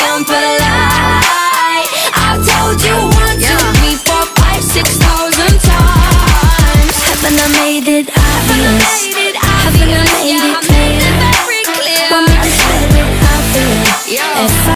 impolite. I've told you 1, 2, 3, 4, 5, 6,000 times. Haven't I made it obvious?